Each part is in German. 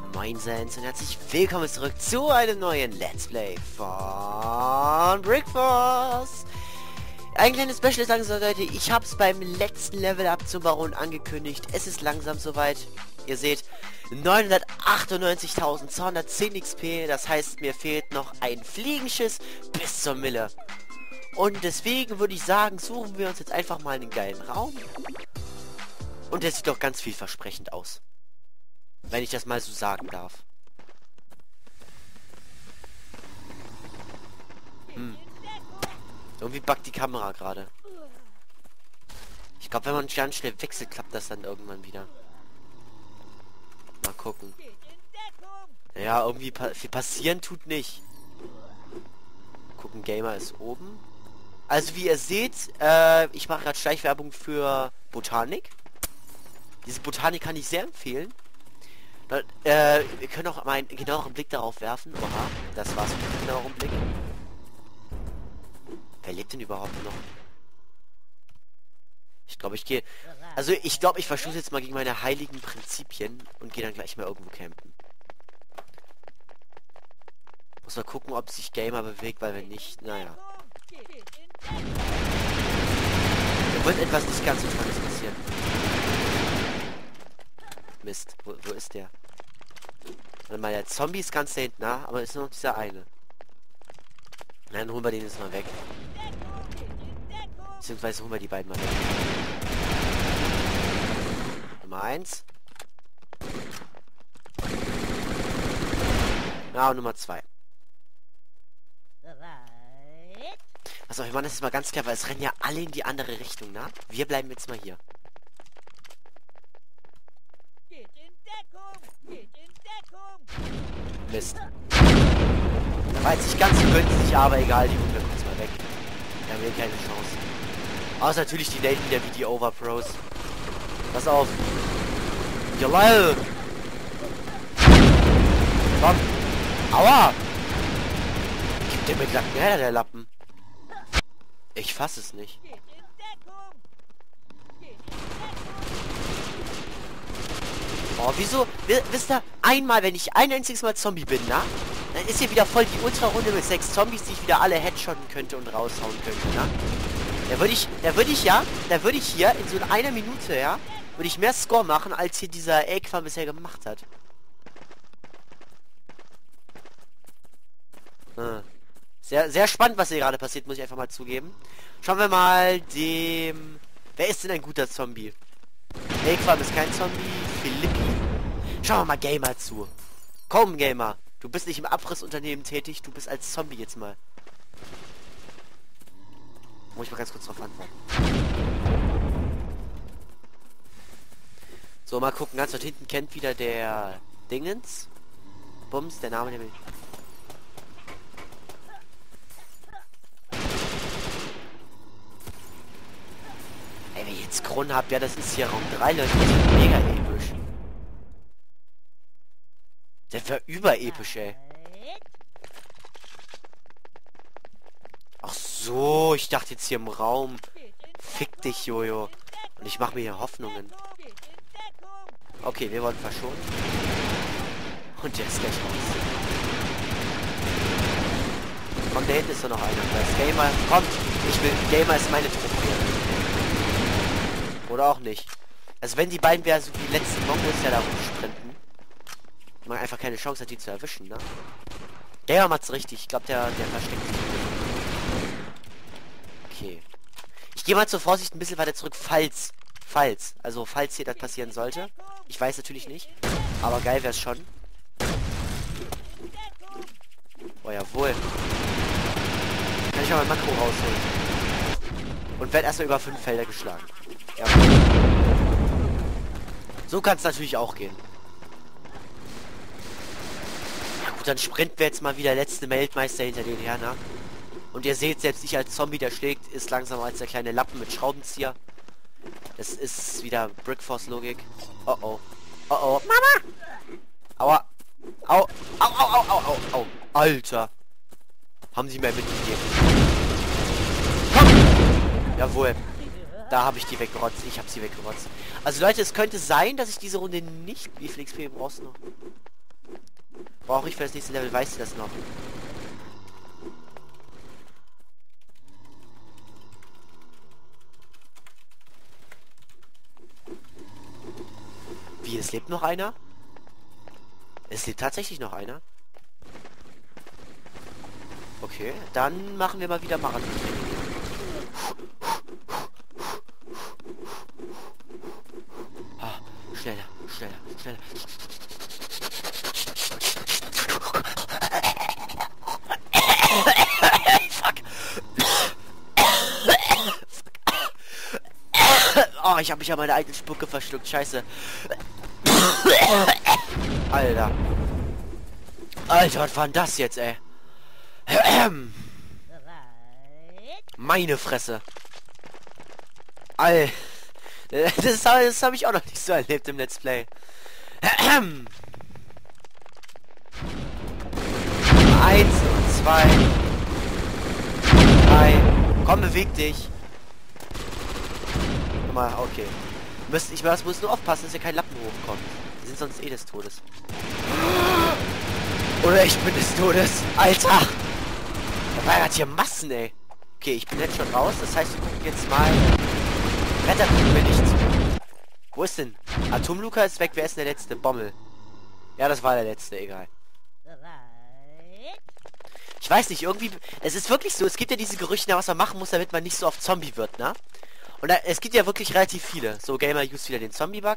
Moinsens und herzlich willkommen zurück zu einem neuen Let's Play von Brickforce. Ein kleines Special ist langsam, Leute. Ich habe es beim letzten Level Up zum Baron angekündigt. Es ist langsam soweit. Ihr seht 998.210 XP. Das heißt, mir fehlt noch ein Fliegenschiss bis zur Mille. Und deswegen würde ich sagen, suchen wir uns jetzt einfach mal einen geilen Raum. Und der sieht doch ganz vielversprechend aus. Wenn ich das mal so sagen darf. Irgendwie buggt die Kamera gerade. Ich glaube, wenn man ganz schnell wechselt, klappt das dann irgendwann wieder. Mal gucken. Ja, irgendwie viel passieren tut nicht. Gucken, Gamer ist oben. Also wie ihr seht, ich mache gerade Schleichwerbung für Botanik. Diese Botanik kann ich sehr empfehlen. Wir können auch mal einen genaueren Blick darauf werfen. Oha, das war's mit dem genaueren Blick. Wer lebt denn überhaupt noch? Ich glaube, ich gehe... Also ich glaube, ich verstoße jetzt mal gegen meine heiligen Prinzipien und gehe dann gleich mal irgendwo campen. Muss mal gucken, ob sich Gamer bewegt, weil wenn nicht, naja. Da wird etwas nicht ganz so Tolles passieren. Mist, wo ist der? Warte mal, der Zombie ist ganz da hinten, na, aber ist nur noch dieser eine. Na, dann holen wir den jetzt mal weg. Beziehungsweise holen wir die beiden mal weg. Nummer 1. Ja, und Nummer 2. Was auch immer, das ist mal ganz klar, weil es rennen ja alle in die andere Richtung, na? Wir bleiben jetzt mal hier. Mist. Da war jetzt nicht ganz so günstig, aber egal, die holen wir kurz mal weg. Da haben wir keine Chance. Außer natürlich die Lady wieder wie die Overpros. Pass auf. Jalal! Komm! Aua! Gibt der mit Lacken her, der Lappen? Ich fass es nicht. Oh, wieso? Wisst ihr, einmal, wenn ich ein einziges Mal Zombie bin, na? Dann ist hier wieder voll die Ultra-Runde mit 6 Zombies, die ich wieder alle headshotten könnte und raushauen könnte, na? Da würde ich hier in so einer Minute, ja, würde ich mehr Score machen, als hier dieser Eggfarm bisher gemacht hat. Sehr, sehr spannend, was hier gerade passiert, muss ich einfach mal zugeben. Schauen wir mal dem... Wer ist denn ein guter Zombie? Eggfarm ist kein Zombie. Philippi. Schauen wir mal Gamer zu. Komm, Gamer. Du bist nicht im Abrissunternehmen tätig, du bist als Zombie jetzt mal. Muss ich mal ganz kurz drauf antworten. So, mal gucken. Ganz dort hinten kennt wieder der Dingens. Bums, der Name nämlich. Ey, wenn ich jetzt Kronen hab, ja, das ist hier Raum 3, Leute. Das ist mega episch. Der war überepisch, ey. Ach so, ich dachte jetzt hier im Raum. Fick dich, Jojo. Und ich mache mir hier Hoffnungen. Okay, wir wollen verschonen. Und der ist gleich raus. Komm, da hinten ist doch noch einer. Da ist Gamer. Komm, ich will... Gamer ist meine Truppe hier. Oder auch nicht. Also wenn die beiden wären so wie die letzten Mongos ja da rumsprinten, man einfach keine Chance hat, die zu erwischen, ne? Der macht's richtig. Ich glaube, der versteckt sich. Okay. Ich gehe mal zur Vorsicht ein bisschen weiter zurück, falls hier das passieren sollte. Ich weiß natürlich nicht. Aber geil wäre es schon. Oh, jawohl. Kann ich mal mein Makro rausholen. Und werde erstmal über 5 Felder geschlagen. Ja. So kann es natürlich auch gehen. Ja gut, dann sprinten wir jetzt mal wieder letzte Weltmeister hinter den her, ne? Und ihr seht, selbst ich als Zombie, der schlägt, ist langsamer als der kleine Lappen mit Schraubenzieher. Das ist wieder Brickforce-Logik. Oh oh. Oh oh. Mama! Aua. Au. Au, au, au, au, au, au. Alter. Haben sie mir mitgegeben. Komm! Jawohl. Da habe ich die weggerotzt. Ich habe sie weggerotzt. Also Leute, es könnte sein, dass ich diese Runde nicht... Wie viel XP brauchst du noch? Brauche ich für das nächste Level, weißt du das noch? Wie, es lebt noch einer? Es lebt tatsächlich noch einer? Okay, dann machen wir mal wieder Marathon-Training. Ah, schneller, schneller, schneller. Fuck. Oh, ich habe mich an meine eigene Spucke verschluckt. Scheiße. Alter. Alter, was war denn das jetzt, ey? Meine Fresse. Alter. Das habe ich auch noch nicht so erlebt im Let's Play. 1, 2, 3. Komm, beweg dich. Guck mal, okay. Ich muss nur aufpassen, dass hier kein Lappen hochkommt. Wir sind sonst eh des Todes. Oder ich bin des Todes. Alter! Da war hier Massen, ey. Okay, ich bin jetzt schon raus. Das heißt, wir gucken jetzt mal. Retter gucken wir nicht. Wo ist denn? Atomluca ist weg. Wer ist denn der letzte? Bommel. Ja, das war der letzte. Egal. Ich weiß nicht, irgendwie... Es ist wirklich so, es gibt ja diese Gerüchte, was man machen muss, damit man nicht so oft Zombie wird, ne? Und es gibt ja wirklich relativ viele. So, Gamer used wieder den Zombie-Bug.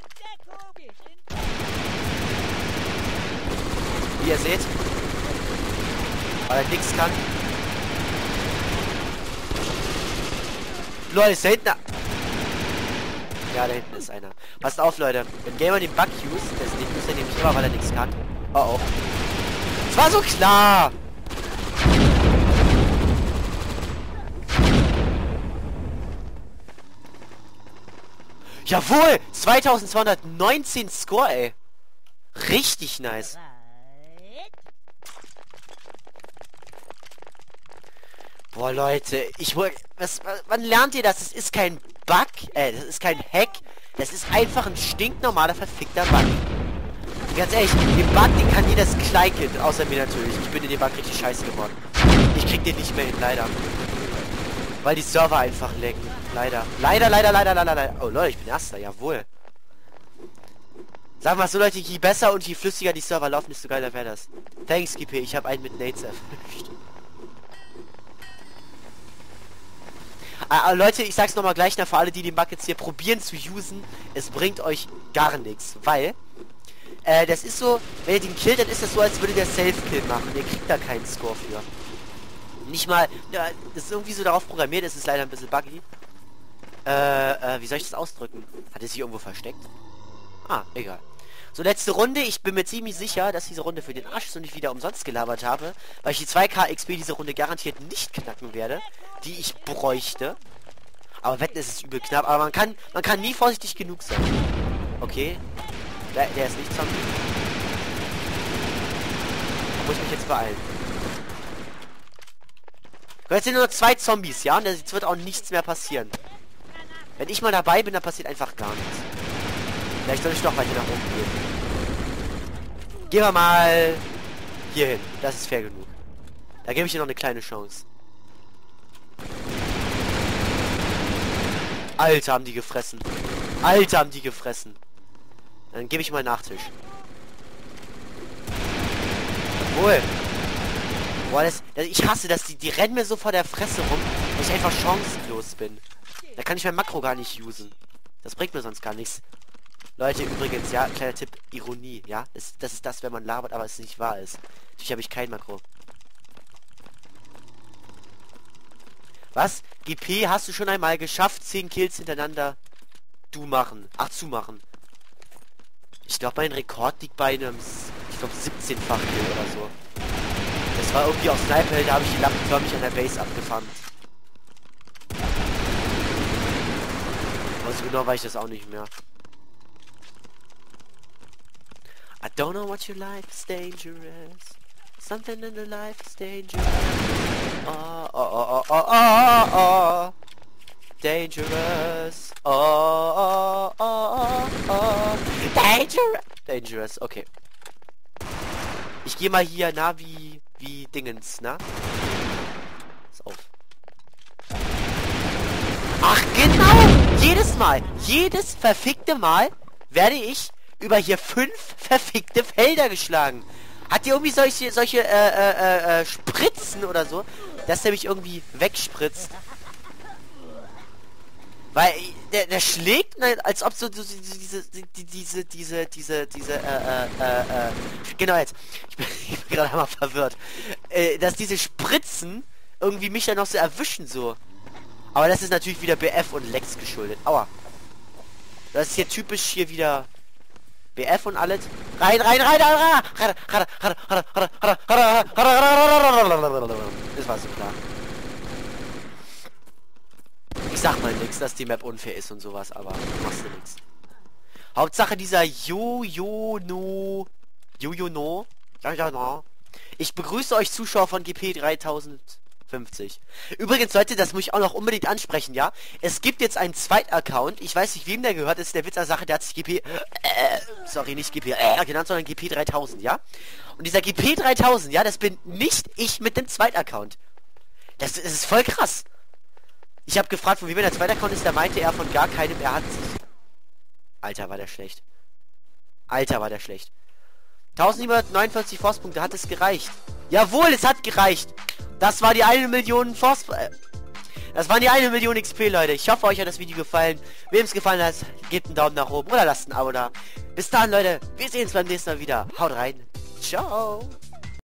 Wie ihr seht. Weil er nichts kann. Leute, ist da hinten... Ja, da hinten ist einer. Passt auf, Leute. Wenn Gamer den Bug used, den muss er nämlich immer, weil er nichts kann. Oh, oh. Es war so klar! Jawohl! 2219 Score, ey. Richtig nice. Boah, Leute, wann lernt ihr das? Das ist kein Bug, das ist kein Hack. Das ist einfach ein stinknormaler, verfickter Bug. Und ganz ehrlich, den Bug, den kann jedes Kleinkind, außer mir natürlich. Ich bin in dem Bug richtig scheiße geworden. Ich krieg den nicht mehr hin, leider. Weil die Server einfach lecken. Leider. Leider. Oh, Leute, ich bin Erster, jawohl. Sagen wir so, Leute, je besser und je flüssiger die Server laufen, desto geiler wäre das. Thanks, GP, ich habe einen mit Nades erwischt. Leute, ich sag's nochmal gleich, für alle, die den Bug jetzt hier probieren zu usen, es bringt euch gar nichts, weil, das ist so, wenn ihr den killt, dann ist das so, als würde der Self-Kill machen. Ihr kriegt da keinen Score für. Nicht mal, ja, das ist irgendwie so darauf programmiert, es ist leider ein bisschen buggy. Wie soll ich das ausdrücken? Hat er sich irgendwo versteckt? Ah, egal. So, letzte Runde. Ich bin mir ziemlich sicher, dass diese Runde für den Arsch ist und ich wieder umsonst gelabert habe, weil ich die 2K XP diese Runde garantiert nicht knacken werde, die ich bräuchte. Aber wetten, es ist übel knapp. Aber man kann nie vorsichtig genug sein. Okay. Der ist nicht Zombie. Da muss ich mich jetzt beeilen. Jetzt sind nur noch 2 Zombies, ja? Und jetzt wird auch nichts mehr passieren. Wenn ich mal dabei bin, dann passiert einfach gar nichts. Vielleicht soll ich doch weiter nach oben gehen. Gehen wir mal hier hin. Das ist fair genug. Da gebe ich dir noch eine kleine Chance. Alter, haben die gefressen. Alter, haben die gefressen. Dann gebe ich mal Nachtisch. Wohl. Boah, ich hasse das. Die rennen mir so vor der Fresse rum, dass ich einfach chancenlos bin. Da kann ich mein Makro gar nicht usen. Das bringt mir sonst gar nichts. Leute, übrigens, ja, kleiner Tipp, Ironie, ja? Das ist das, wenn man labert, aber es nicht wahr ist. Natürlich habe ich kein Makro. Was? GP, hast du schon einmal geschafft, 10 Kills hintereinander zu machen? Ich glaube, mein Rekord liegt bei einem, ich glaube, 17-fach Kill oder so. Das war irgendwie auf Sniper, da habe ich die Lampen förmlich an der Base abgefahren. Also genau weiß ich das auch nicht mehr. I don't know what your life is dangerous. Something in the life is dangerous. Oh. Dangerous. Oh. Dangerous. Okay. Ich gehe mal hier, na, wie Dingens, na? Pass auf. Ach, genau! Jedes verfickte Mal werde ich über hier 5 verfickte Felder geschlagen. Hat ihr irgendwie solche Spritzen oder so, dass der mich irgendwie wegspritzt? Weil der schlägt, als ob so genau jetzt. Ich bin gerade einmal verwirrt. Dass diese Spritzen irgendwie mich dann noch so erwischen so. Aber das ist natürlich wieder BF und Lex geschuldet. Aua. Das ist hier typisch hier wieder BF und alles. Rein! Das war so klar. Ich sag mal nix, dass die Map unfair ist und sowas, aber machst du nix. Hauptsache dieser Jojo-No. Ja. Ich begrüße euch Zuschauer von GP 3050. Übrigens, Leute, das muss ich auch noch unbedingt ansprechen, ja? Es gibt jetzt einen zweiten Account. Ich weiß nicht, wem der gehört. Das ist der Witz der Sache. Der hat sich GP... sorry, nicht GP genannt, sondern GP 3000, ja? Und dieser GP 3000, ja, das bin nicht ich mit dem zweiten Account. Das ist voll krass. Ich habe gefragt, von wem der zweite Account ist. Da meinte er von gar keinem. Er hat sich... Alter, war der schlecht. 1749 Forstpunkte, hat es gereicht. Jawohl, es hat gereicht. Das war die 1 Million das waren die 1 Million XP, Leute. Ich hoffe, euch hat das Video gefallen. Wem es gefallen hat, gebt einen Daumen nach oben oder lasst ein Abo da. Bis dann, Leute. Wir sehen uns beim nächsten Mal wieder. Haut rein. Ciao.